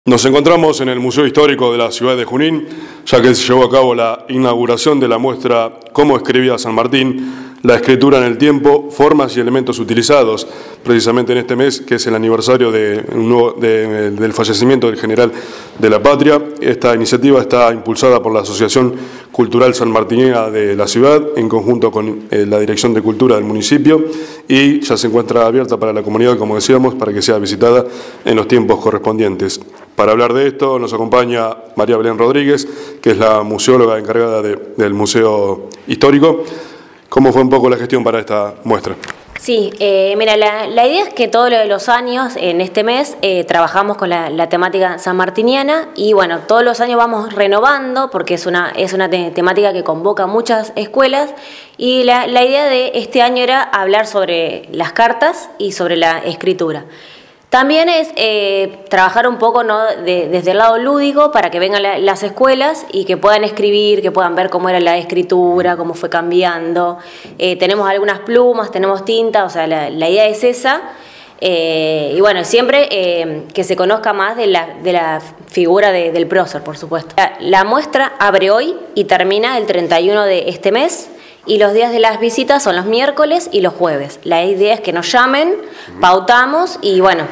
Nos encontramos en el Museo Histórico de la ciudad de Junín, ya que se llevó a cabo la inauguración de la muestra Cómo escribía San Martín, la escritura en el tiempo, formas y elementos utilizados, precisamente en este mes, que es el aniversario del fallecimiento del general de la Patria. Esta iniciativa está impulsada por la Asociación Cultural Sanmartiniana de la ciudad, en conjunto con la Dirección de Cultura del municipio, y ya se encuentra abierta para la comunidad, como decíamos, para que sea visitada en los tiempos correspondientes. Para hablar de esto nos acompaña María Belén Rodríguez, que es la museóloga encargada del Museo Histórico. ¿Cómo fue un poco la gestión para esta muestra? Sí, mira, la idea es que todos los años, en este mes, trabajamos con la temática sanmartiniana y bueno, todos los años vamos renovando porque es una temática que convoca muchas escuelas y la idea de este año era hablar sobre las cartas y sobre la escritura. También es trabajar un poco, ¿no?, desde el lado lúdico para que vengan las escuelas y que puedan escribir, que puedan ver cómo era la escritura, cómo fue cambiando. Tenemos algunas plumas, tenemos tinta, o sea, la idea es esa. Y bueno, siempre que se conozca más de la figura del prócer, por supuesto. La muestra abre hoy y termina el 31 de este mes. Y los días de las visitas son los miércoles y los jueves. La idea es que nos llamen, pautamos y bueno,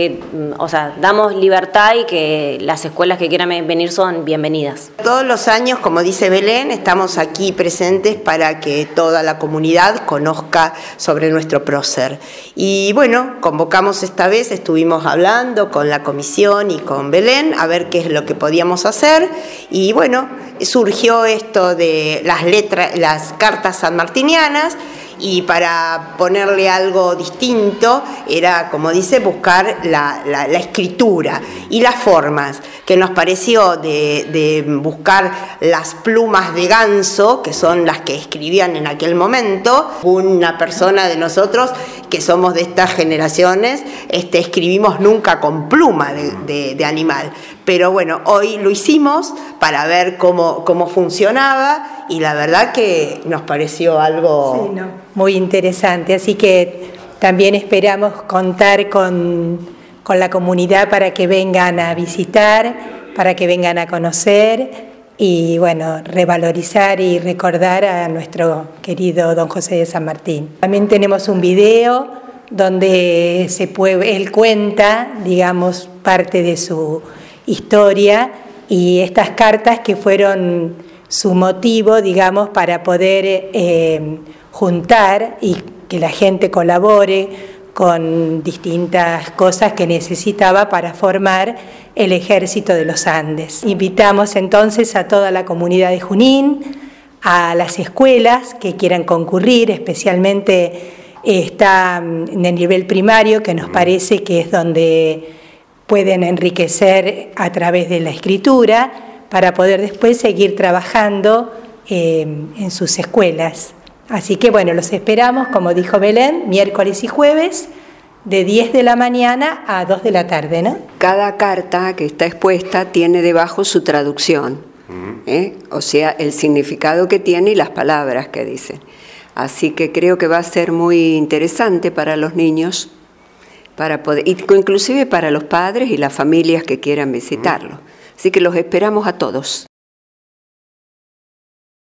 damos libertad y que las escuelas que quieran venir son bienvenidas. Todos los años, como dice Belén, estamos aquí presentes para que toda la comunidad conozca sobre nuestro prócer. Y bueno, convocamos esta vez, estuvimos hablando con la comisión y con Belén a ver qué es lo que podíamos hacer. Y bueno, surgió esto de las cartas sanmartinianas. Y para ponerle algo distinto era, como dice, buscar la escritura y las formas, que nos pareció de buscar las plumas de ganso, que son las que escribían en aquel momento. Una persona de nosotros que somos de estas generaciones, escribimos nunca con pluma de animal. Pero bueno, hoy lo hicimos para ver cómo funcionaba y la verdad que nos pareció algo... Sí, muy interesante, así que también esperamos contar con la comunidad para que vengan a visitar, para que vengan a conocer y bueno, revalorizar y recordar a nuestro querido don José de San Martín. También tenemos un video donde él cuenta, digamos, parte de su historia y estas cartas que fueron su motivo, digamos, para poder juntar y que la gente colabore con distintas cosas que necesitaba para formar el Ejército de los Andes. Invitamos entonces a toda la comunidad de Junín, a las escuelas que quieran concurrir, especialmente está en el nivel primario, que nos parece que es donde pueden enriquecer a través de la escritura para poder después seguir trabajando en sus escuelas. Así que bueno, los esperamos, como dijo Belén, miércoles y jueves, de 10 de la mañana a 2 de la tarde, ¿no? Cada carta que está expuesta tiene debajo su traducción, o sea, el significado que tiene y las palabras que dice. Así que creo que va a ser muy interesante para los niños, inclusive para los padres y las familias que quieran visitarlo. Así que los esperamos a todos.